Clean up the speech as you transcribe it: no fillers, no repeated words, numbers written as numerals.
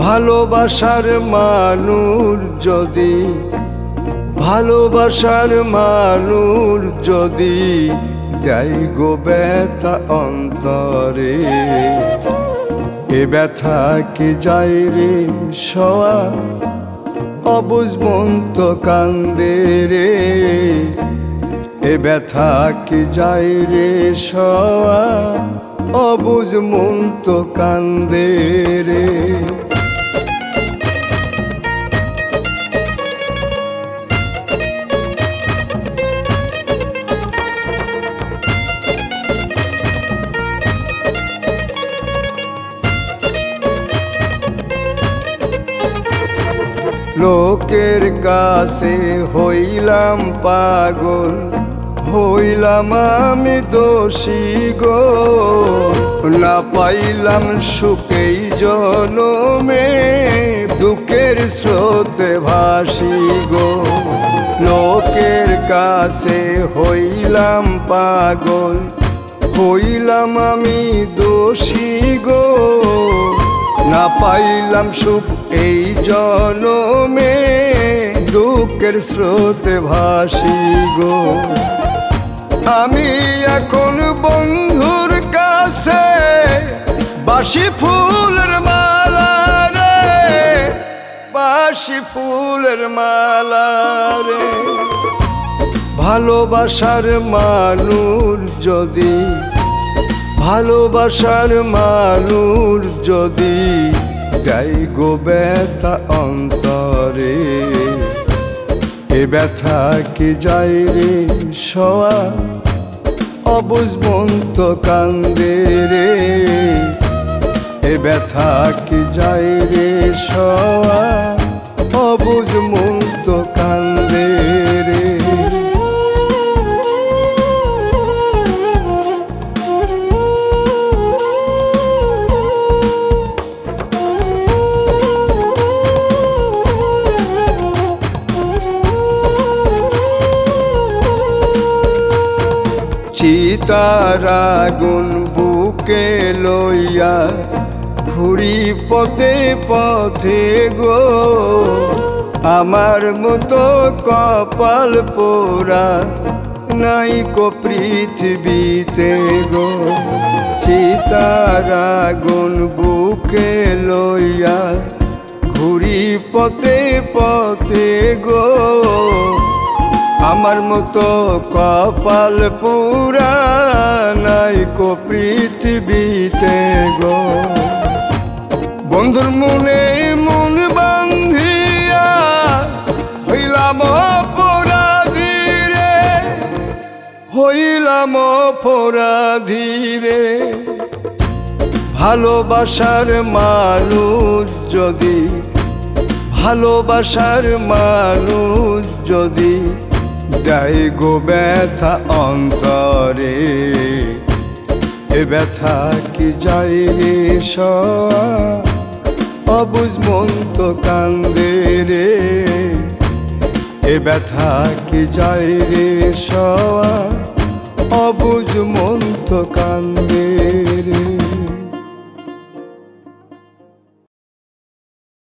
ভালোবাসার মানুষ যদি ভালোবাসার মানুষ যদি দেয় গো ব্যথা অন্তরে, এ ব্যথা কি যায় রে সওয়া অবুঝ মন তো কান্দে রে, এ ব্যথা কি যায় রে সওয়া অবুঝ মন তো কান্দে রে। লোকের কাছে হইলাম পাগল, হইলাম আমি দোষী গো, না পাইলাম সুখেই জনমে দুঃখের স্রোতে ভাসি গো। লোকের কাছে হইলাম পাগল, হইলাম আমি দোষী গো, না পাইলাম সুখ এই জনমে দুঃখের স্রোতে ভাসি গো। আমি এখন বন্ধুর কাছে বাসি ফুলের মালা রে, বাসি ফুলের মালা রে। ভালোবাসার মানুষ যদি ভালোবাসার মানুষ যদি দেয় গো ব্যথা অন্তরে, এ ব্যথা কি যায় রে সওয়া অবুঝ মন তো কান্দে রে, এ ব্যথা কি যায় রে সওয়া অবুঝ মন তো কান্দে রে। চিতার আগুন বুকে লইয়া ঘুরি পথে পথে গো, আমার মতো কপাল পোড়া নাই কো পৃথিবীতে গো। চিতার আগুন বুকে লইয়া ঘুরি পথে পথে গো, আমার মতো কপাল পুরা নাই কো পৃথিবীতে গো। বন্ধুর মনে মন বান্ধিয়া হইলাম অপরাধী রে, হইলাম অপরাধী রে। ভালোবাসার মানুষ যদি ভালোবাসার মানুষ যদি দেয় গো ব্যথা অন্তরে, এ ব্যথা কি যায় রে সওয়া অবুঝ মন তো কান্দে রে, এ ব্যথা কি যায় রে সওয়া অবুঝ মন তো কান্দে